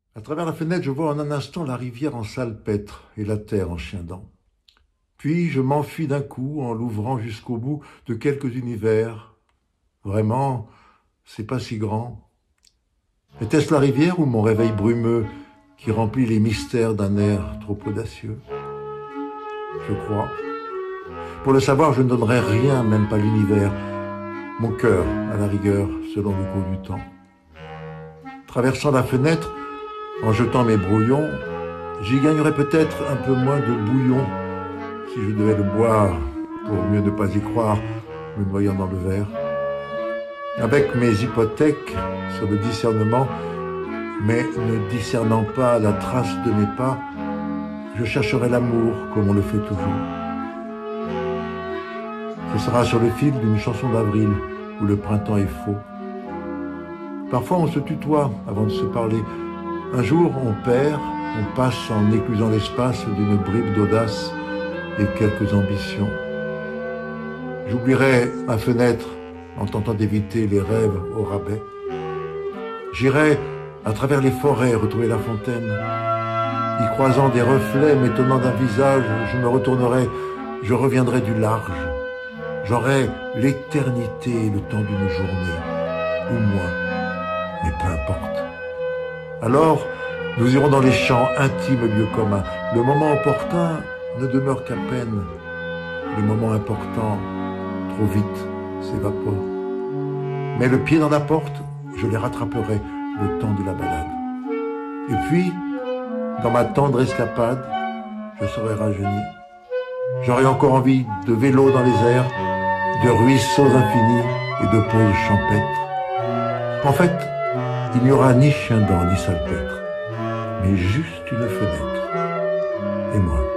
À travers la fenêtre, je vois en un instant la rivière en salpêtre et la terre en chien-dent. Puis je m'enfuis d'un coup en l'ouvrant jusqu'au bout de quelques univers. Vraiment, c'est pas si grand. Était-ce la rivière ou mon réveil brumeux qui remplit les mystères d'un air trop audacieux? Je crois. Pour le savoir, je ne donnerais rien, même pas l'univers. Mon cœur, à la rigueur, selon le cours du temps. Traversant la fenêtre, en jetant mes brouillons, j'y gagnerais peut-être un peu moins de bouillon si je devais le boire, pour mieux ne pas y croire, me noyant dans le verre. Avec mes hypothèques sur le discernement, mais ne discernant pas la trace de mes pas, je chercherai l'amour comme on le fait toujours. Ce sera sur le fil d'une chanson d'avril où le printemps est faux. Parfois on se tutoie avant de se parler. Un jour on perd, on passe en éclusant l'espace d'une bribe d'audace et quelques ambitions. J'oublierai ma fenêtre en tentant d'éviter les rêves au rabais. J'irai à travers les forêts retrouver la fontaine. Y croisant des reflets m'étonnant d'un visage, je me retournerai, je reviendrai du large. J'aurai l'éternité, le temps d'une journée, ou moins, mais peu importe. Alors, nous irons dans les champs, intimes lieux communs. Le moment opportun ne demeure qu'à peine. Les moments importants, trop vite, s'évaporent. Mais le pied dans la porte, je les rattraperai le temps de la balade. Et puis, dans ma tendre escapade, je serai rajeuni. J'aurai encore envie de vélo dans les airs, de ruisseaux infinis et de pauses champêtres. En fait, il n'y aura ni chien-dent ni salpêtre, mais juste une fenêtre. Et moi.